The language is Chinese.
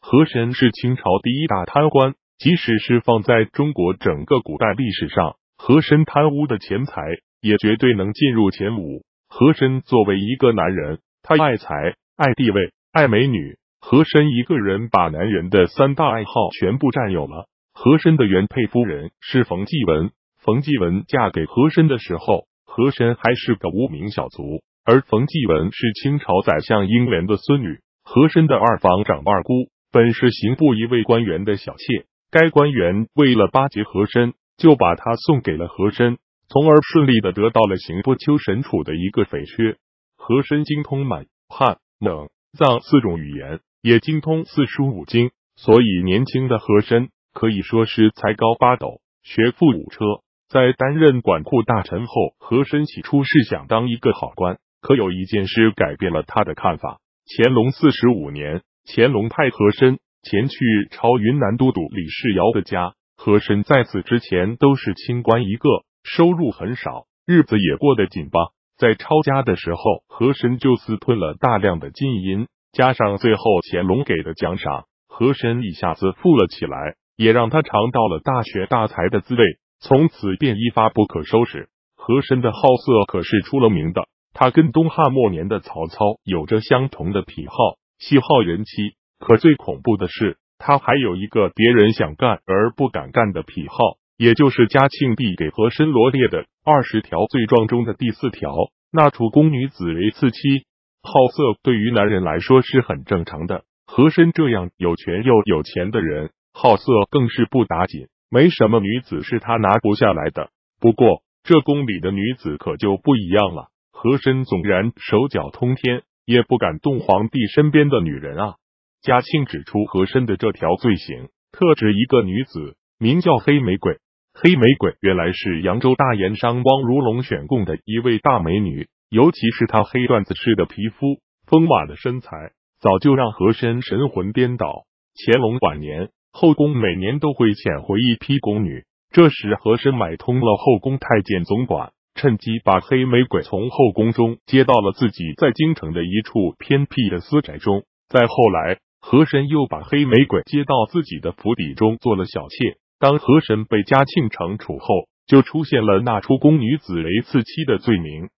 和珅是清朝第一大贪官，即使是放在中国整个古代历史上，和珅贪污的钱财也绝对能进入前5。和珅作为一个男人，他爱财、爱地位、爱美女。和珅一个人把男人的3大爱好全部占有了。和珅的原配夫人是冯继文，冯继文嫁给和珅的时候，和珅还是个无名小卒，而冯继文是清朝宰相英莲的孙女，和珅的2房长2姑，本是刑部一位官员的小妾。该官员为了巴结和珅，就把她送给了和珅，从而顺利的得到了刑部丘审处的一个肥缺。和珅精通满、汉、蒙、藏4种语言，也精通4书5经，所以年轻的和珅可以说是才高8斗，学富5车。在担任管库大臣后，和珅起初是想当一个好官，可有一件事改变了他的看法。乾隆45年，乾隆派和珅前去朝云南都督李世尧的家。和珅在此之前都是清官一个，收入很少，日子也过得紧巴。在抄家的时候，和珅就私吞了大量的金银，加上最后乾隆给的奖赏，和珅一下子富了起来，也让他尝到了大学大财的滋味，从此便一发不可收拾。和珅的好色可是出了名的，他跟东汉末年的曹操有着相同的癖好，喜好人妻。可最恐怖的是，他还有一个别人想干而不敢干的癖好，也就是嘉庆帝给和珅罗列的20条罪状中的第4条，纳出宫女子为次妻。好色对于男人来说是很正常的，和珅这样有权又有钱的人，好色更是不打紧，没什么女子是他拿不下来的。不过这宫里的女子可就不一样了，和珅纵然手脚通天，也不敢动皇帝身边的女人啊。嘉庆指出和珅的这条罪行，特指一个女子，名叫黑玫瑰。黑玫瑰原来是扬州大盐商汪如龙选供的一位大美女，尤其是她黑缎子似的皮肤、丰满的身材，早就让和珅神魂颠倒。乾隆晚年，后宫每年都会遣回一批宫女，这时和珅买通了后宫太监总管，趁机把黑玫瑰从后宫中接到了自己在京城的一处偏僻的私宅中。再后来，和珅又把黑玫瑰接到自己的府邸中做了小妾。当和珅被嘉庆惩处后，就出现了纳出宫女子为次妻的罪名。